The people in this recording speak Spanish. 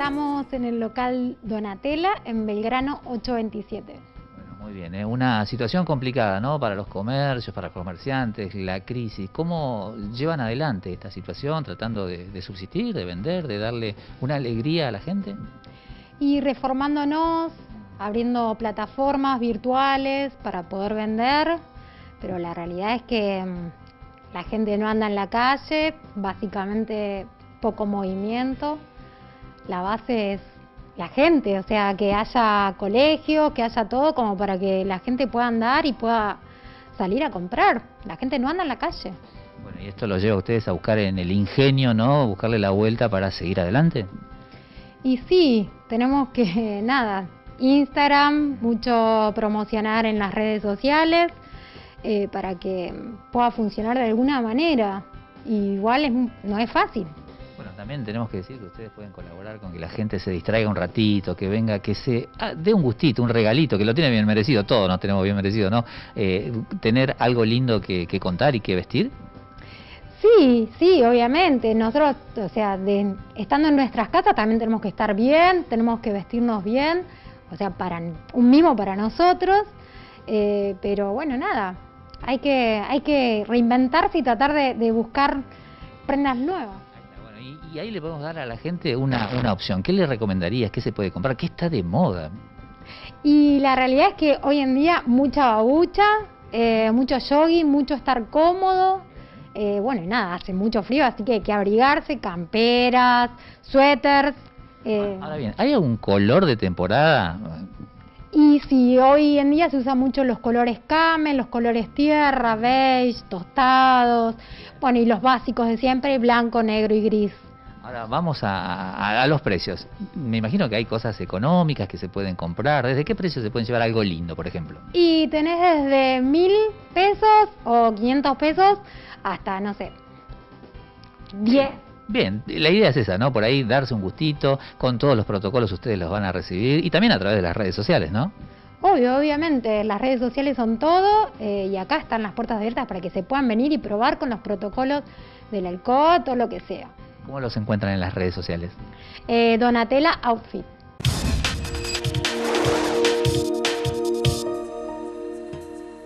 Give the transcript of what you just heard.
Estamos en el local Donatella, en Belgrano 827. Bueno, muy bien, una situación complicada, ¿no? Para los comercios, para los comerciantes, la crisis. ¿Cómo llevan adelante esta situación, tratando de subsistir, de vender, de darle una alegría a la gente? Y reformándonos, abriendo plataformas virtuales para poder vender, pero la realidad es que la gente no anda en la calle, básicamente poco movimiento. La base es la gente, o sea, que haya colegio, que haya todo como para que la gente pueda andar y pueda salir a comprar. La gente no anda en la calle. Bueno, y esto lo lleva a ustedes a buscar en el ingenio, ¿no? Buscarle la vuelta para seguir adelante. Y sí, tenemos que, nada, Instagram, mucho promocionar en las redes sociales para que pueda funcionar de alguna manera. Y igual no es fácil. Bueno, también tenemos que decir que ustedes pueden colaborar con que la gente se distraiga un ratito, que venga, que se dé un gustito, un regalito, que lo tiene bien merecido, todos nos tenemos bien merecido, ¿no? Tener algo lindo que contar y que vestir. Sí, sí, obviamente. Nosotros, o sea, estando en nuestras casas también tenemos que estar bien, tenemos que vestirnos bien, o sea, para un mimo para nosotros. Pero bueno, nada, hay que reinventarse y tratar de buscar prendas nuevas. Bueno, y ahí le podemos dar a la gente una opción. ¿Qué le recomendarías? ¿Qué se puede comprar? ¿Qué está de moda? Y la realidad es que hoy en día mucha babucha, mucho jogging, mucho estar cómodo. Bueno, y nada, hace mucho frío, así que hay que abrigarse, camperas, suéteres. Ahora bien, ¿hay algún color de temporada? Y si hoy en día se usan mucho los colores camel, los colores tierra, beige, tostados, bueno, y los básicos de siempre, blanco, negro y gris. Ahora vamos a los precios. Me imagino que hay cosas económicas que se pueden comprar. ¿Desde qué precio se pueden llevar algo lindo, por ejemplo? Y tenés desde 1000 pesos o 500 pesos hasta, no sé, 10. Bien, la idea es esa, ¿no? Por ahí darse un gustito, con todos los protocolos ustedes los van a recibir y también a través de las redes sociales, ¿no? Obvio, obviamente, las redes sociales son todo y acá están las puertas abiertas para que se puedan venir y probar con los protocolos del alcohol o lo que sea. ¿Cómo los encuentran en las redes sociales? Donatella Outfit.